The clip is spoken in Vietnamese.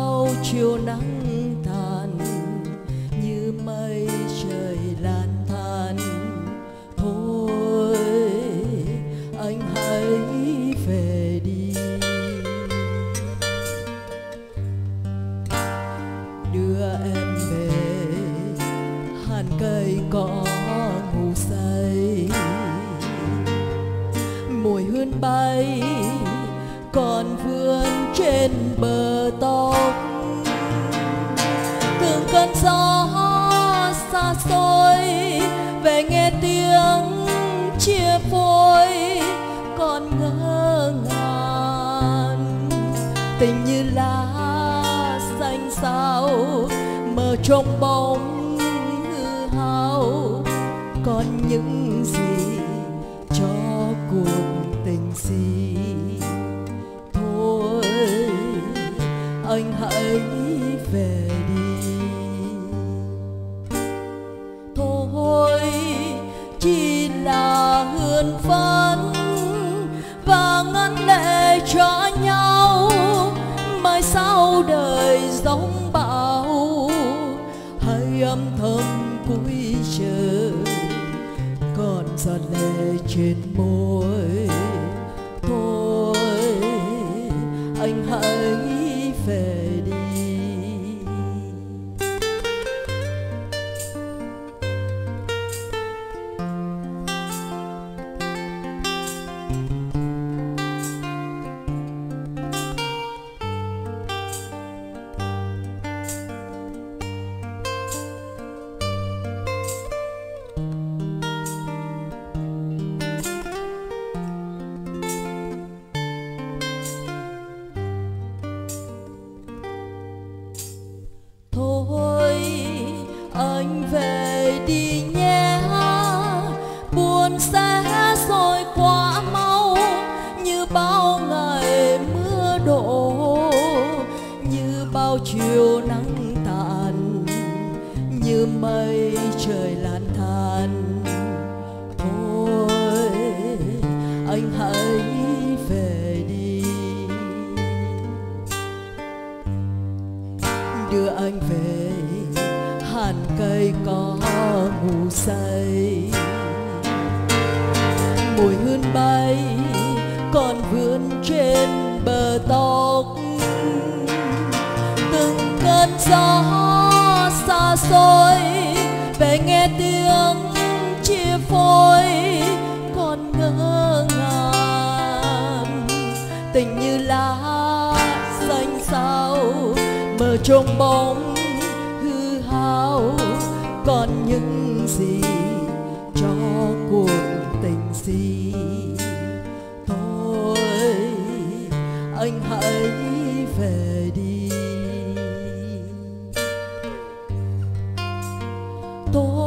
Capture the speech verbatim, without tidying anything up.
bao chiều nắng tàn, như mây trời lan tàn. Thôi anh hãy về đi, đưa em về hàn cây cỏ ngủ say. Mùi hương bay còn vươn trên bờ tóc, từng cơn gió xa xôi về nghe tiếng chia phôi. Còn ngỡ ngàng tình như lá xanh xao mờ trong bóng hư hao. Còn những gì cho cuộc tình si, thôi anh hãy về đi. Thôi chỉ là hương phấn và ngăn lệ cho nhau. Mai sau đời giông bão, hãy âm thầm cúi chờ còn giọt lệ trên môi. Thôi anh hãy về đi. Thôi anh về đi nhé, buồn sẽ rồi quá mau. Như bao ngày mưa đổ, như bao chiều nắng tàn, như mây trời lan tàn. Thôi anh hãy về đi, đưa anh về hàn cây có ngủ say. Mùi hương bay còn vươn trên bờ tóc, từng cơn gió xa xôi về nghe tiếng chia phôi. Còn ngỡ ngàng tình như lá xanh xao mờ trong bóng hư hao. Còn những gì cho cuộc tình si, thôi anh hãy về đi. Tôi